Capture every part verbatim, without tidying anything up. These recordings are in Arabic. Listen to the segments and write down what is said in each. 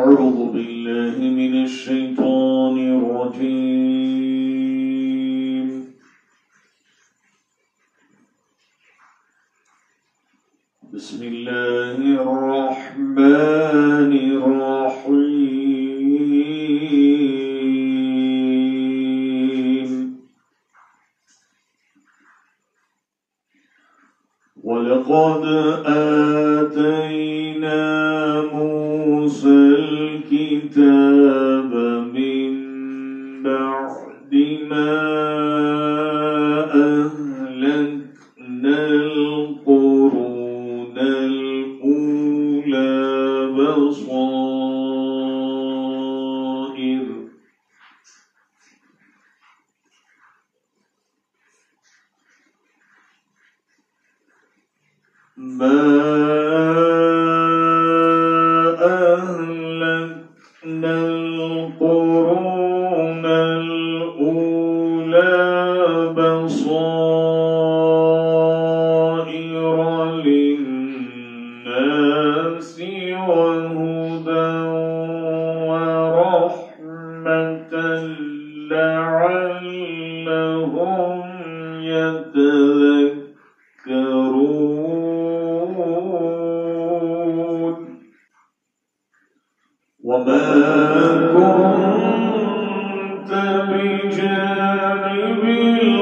أعوذ بالله من الشيطان الرجيم. بسم الله الرحمن الرحيم. ولقد آتينا موسى الكتاب من بعد ما أهلكنا القرون الأولى بصائر ما أهلكنا القرون الأولى بصائر للناس وهدى ورحمة لعلهم يتذكرون. وما كنت بجانب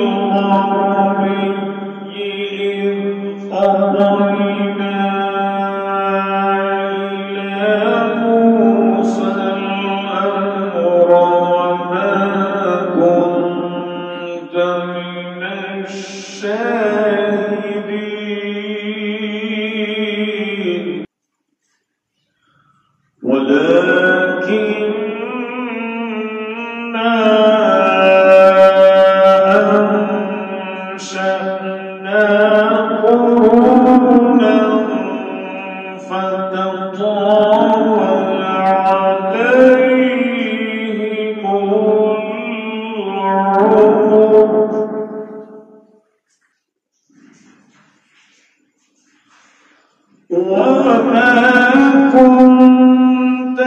الغربي إذ قضينا إلى موسى الأمر وما كنت من الشاهدين ولكننا أنشأنا قرونا فتطاول عليهم العمر وما كنت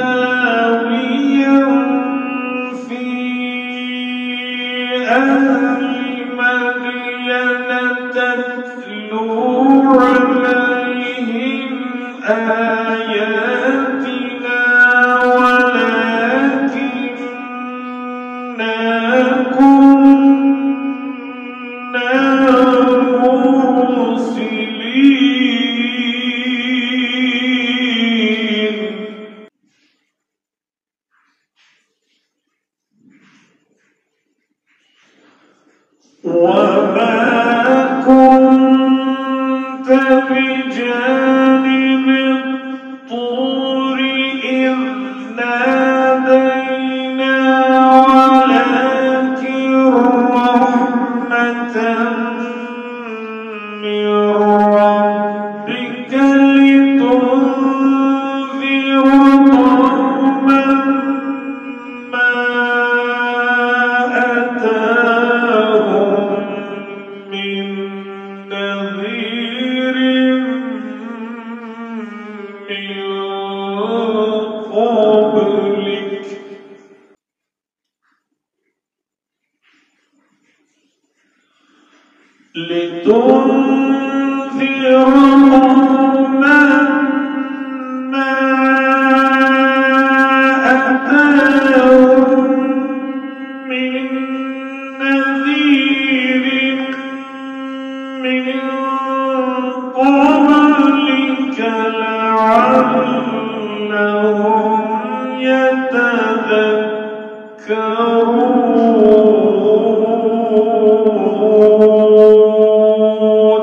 ثاويا في أهل مدين تتلو عليهم آياتنا ولكننا كنا مرسلين. وما كنت بجانب الطور إذ نادينا ولكن رحمة من ربك لتنذر قوما ما أتاهم من نذير من قبلك لتنذر قوما ما أتاهم من نذير من قبلك لعلهم يتذكرون.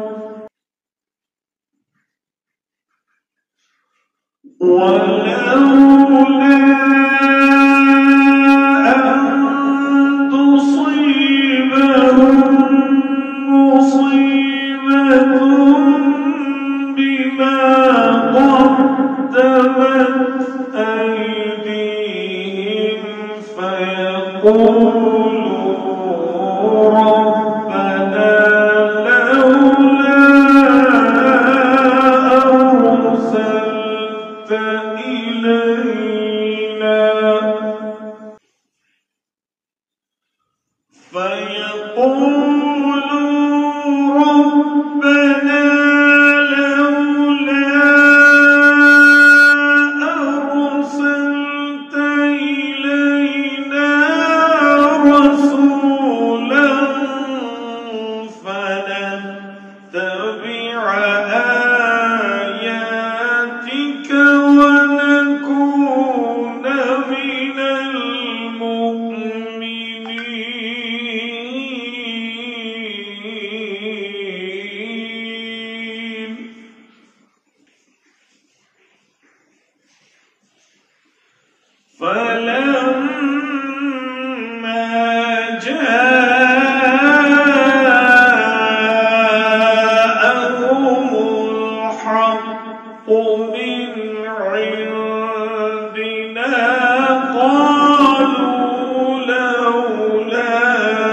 ولولا أن تصيبهم مصيبة بما قدمت أيديهم فيقولوا ربنا لولا أرسلت إلينا إلينا فيقولوا ربنا لولا أرسلت إلينا رسولا فنتبع آياتك ونكون من المؤمنين فلما جاءهم الحق من عندنا قالوا لولا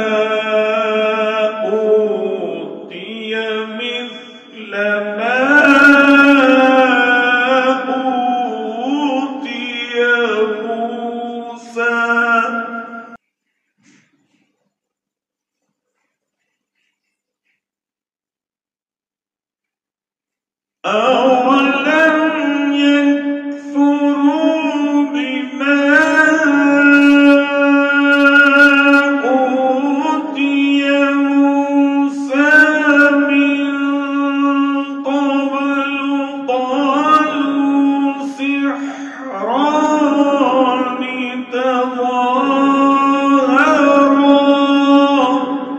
أوتي مثل ما أوتي موسى أولم يكفروا بما أوتي موسى من قبل قالوا سحران تظاهرا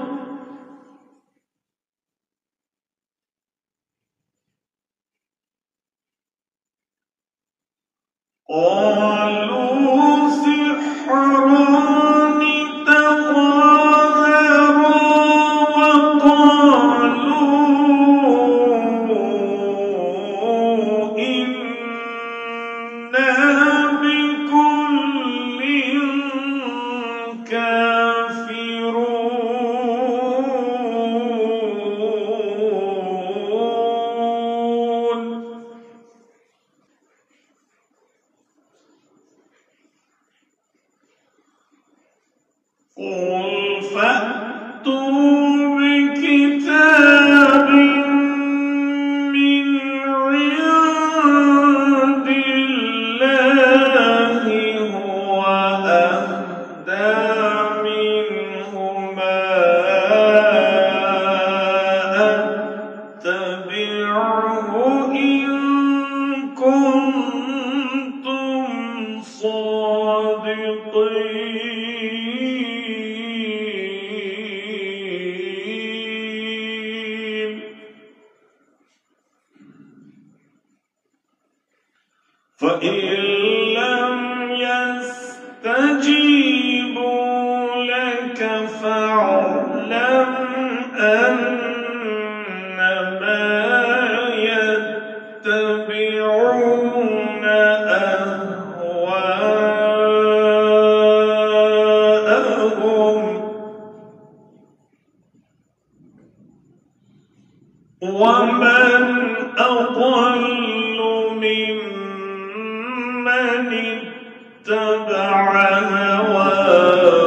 قالوا سحران تظاهرا وقالوا إنا بكل كافرون قل فأتوا بكتاب من عند الله هو أهدى منهما أتبعه إن كنتم صادقين فإن لم يستجيبوا لك فاعلم أنما يتبعون أهواءهم ومن أضل ممن اتبع هواه